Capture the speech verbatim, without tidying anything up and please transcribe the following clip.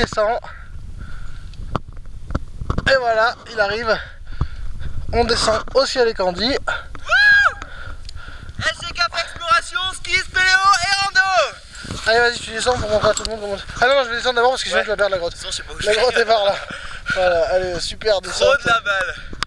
descend. Et voilà, il arrive. On descend au ciel étendu. S G K Exploration, ski, spéléo et rando. Allez, vas-y, tu descends pour montrer à tout le monde comment... Ah non, non, je vais descendre d'abord parce que sinon ouais. tu vas perdre la grotte. Sinon, je sais pas où la je grotte est par là. Voilà, allez, super descente. Trop de la balle.